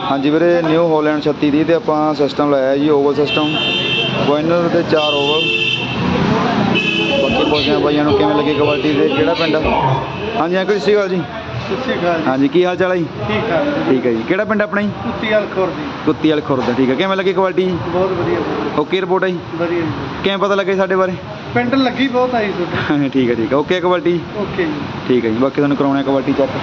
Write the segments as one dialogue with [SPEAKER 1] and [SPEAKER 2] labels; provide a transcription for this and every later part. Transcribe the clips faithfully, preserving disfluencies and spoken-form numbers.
[SPEAKER 1] हाँ जी वीरे new Holland छत्ती दी ते आपां सिस्टम लाया जी ओवल सिस्टम वाइनर ते चार ओवल। बाकी पुछदे भाइयों नूं किवें लगी क्वालिटी ते किहड़ा पिंड आ। हाँ जी अंकल सत श्री अकाल जी। हाँ जी की हाल चाल है जी? ठीक है ठीक है जी। किहड़ा पिंड अपना जी? कुत्तीवाल खुर्द। कुत्तीवाल खुर्द ठीक है। किवें लगी क्वालिटी जी? बहुत वधिया। ओके रिपोर्ट है जी? वधिया जी। किवें पता लगे साडे बारे? पिंड लगी बहुत आई तुहाडे। ठीक है ठीक है ओके क्वालिटी? ओके जी ठीक है जी। बाकी तुहानूं कराउणे क्वालिटी चैक।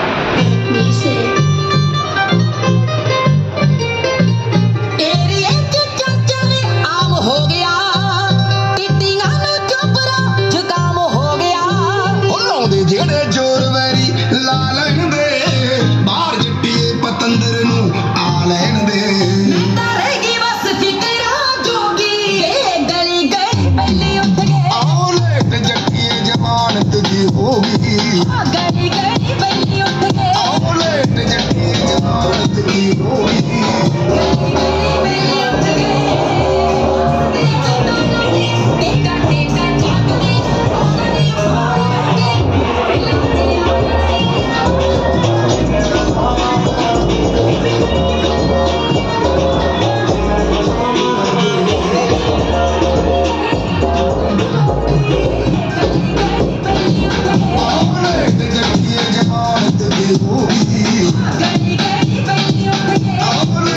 [SPEAKER 2] जेड़े जोर वैरी ला लैन दे बाहर जट्टीए पतंदर नू आ लैन दे रहेगी बस फिकरा जोगी गली गली पहले उठ गए आओ लेट जट्टीए जमानत की होगी गली गली पहले उठ गए आओ लेट जट्टीए जमानत की होगी।